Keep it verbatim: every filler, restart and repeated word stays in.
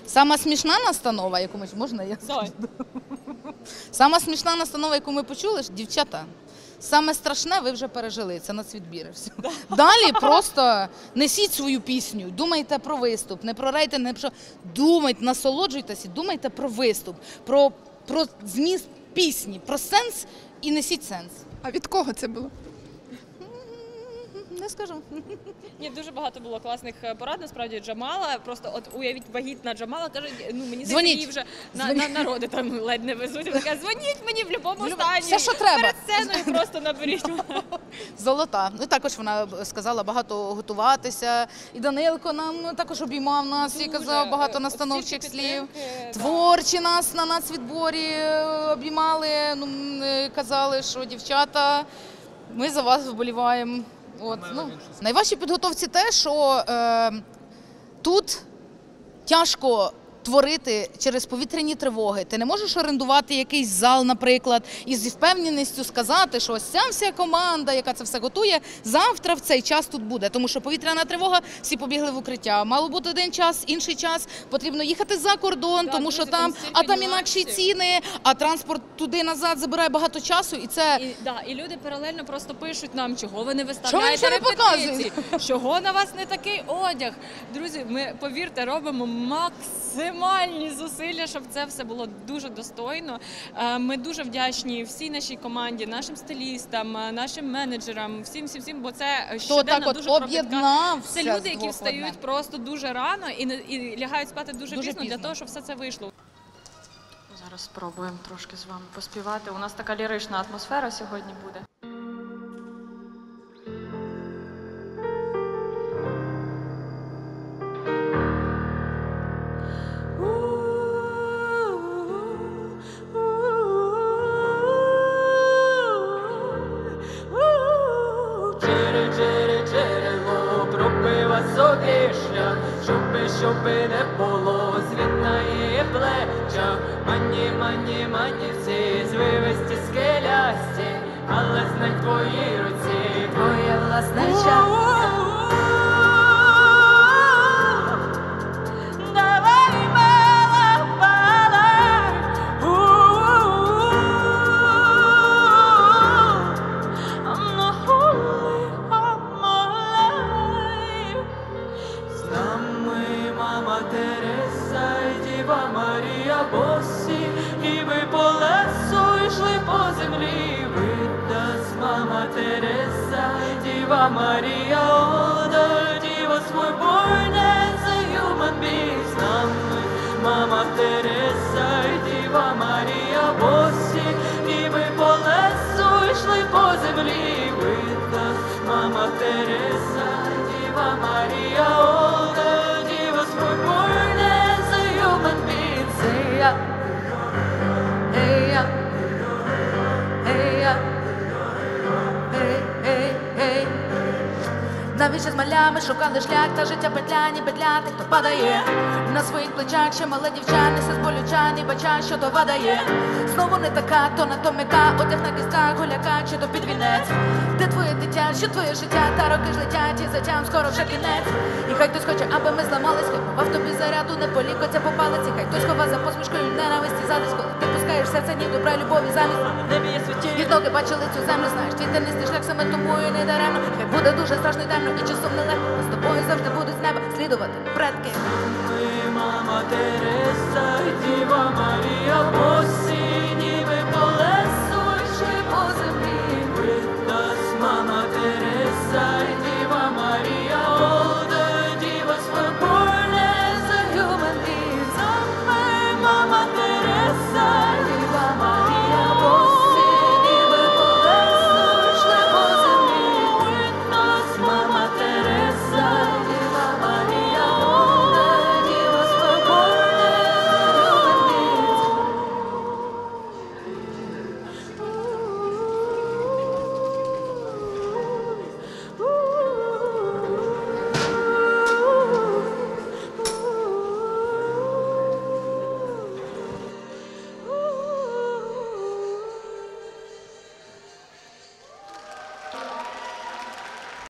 Сама смішна настанова, яку ми можна я скажу? Сама смішна настанова, яку ми почули, ж, дівчата. Саме страшне ви вже пережили, це нацвідбір. Далі просто несіть свою пісню, думайте про виступ, не про рейтинг, не про... Думайте, насолоджуйтесь і думайте про виступ, про, про зміст пісні, про сенс і несіть сенс. А від кого це було? Не скажу. Ні, дуже багато було класних порад, насправді, Джамала. Просто от уявіть, вагітна Джамала, каже, ну мені здається, її вже на, на народи там ледь не везуть. Вона каже, дзвоніть мені в будь-якому стані. Все, що треба. Перед сценою просто наберіть. Золота. Ну, також вона сказала багато готуватися. І Данилко нам також обіймав нас і казав багато настановчих слів. Творчі нас на нацвідборі обіймали, ну, казали, що дівчата, ми за вас вболіваємо. От, ну, найважче в підготовці те, що е, тут тяжко творити через повітряні тривоги. Ти не можеш орендувати якийсь зал, наприклад, і зі впевненістю сказати, що ось ця вся команда, яка це все готує, завтра в цей час тут буде. Тому що повітряна тривога, всі побігли в укриття. Мало бути один час, інший час, потрібно їхати за кордон, Да, тому друзі, що там, там а там нюансів. інакші ціни, а транспорт туди-назад забирає багато часу, і це... І, да, і люди паралельно просто пишуть нам, чого ви не Чого ви виставляєте нічого не репетиції, чого на вас не такий одяг. Друзі, ми, повірте, робимо максимальні зусилля, щоб це все було дуже достойно. Е, Ми дуже вдячні всій нашій команді, нашим стилістам, е, нашим менеджерам, всім-всім-всім, бо це Хто щоденна так от дуже кропітка. об'єднався Це з люди, які двох встають одне. просто дуже рано і, не- і лягають спати дуже, Дуже пізно, для пізно. того, щоб все це вийшло. Зараз спробуємо трошки з вами поспівати. У нас така лірична атмосфера сьогодні буде. Джери-джери, джерело, пробива собі шлях, щоби, щоби не було звітна її плеча. Мані, мані, мані всі звивисті, скелясті, але знай в твоїй руці твоє власне щастя. Давай, мила, палай, I'm not holy of my life. З нами мама Тереса і Діва Марія босі, і ви по лесу йшли по землі. Видасть мама Тереса і Діва Марія, all the divas were born as a human being. З нами мама Тереса і Діва Марія босі, і ви по лесу йшли по землі. Видасть мама Тереса і Діва Марія, all the divas were born as a human being. Say ya, hey ya, hey ya, hey, hey, hey. Навіщо з малями шукали шлях, та життя петля, ні петля, тих, хто падає. На своїх плечах ще мале дівча, несе з болюча, ні бача, що то вадає. Знову не така, то на то м'яка, одяг на кістках, голяка, чи то під вінець. Де твоє дитя, що твоє життя, та роки ж летять, і затям скоро вже кінець. І хай хтось хоче, аби ми зламались, хай в тобі заряду, не полікоться по палиці. Хай хтось хова за посмішкою ненависті задись, коли ти пускаєш серце, ні добра, любові замість. Небі є святі, і ноги бачили цю землю, знаєш, твій тернистий шлях саме тому і не даремно. Хай буде дуже страшно і темно, і часом нелегко, з тобою завжди будуть з неба слідувати предки. Ми, мама Тереса і Діва Марія,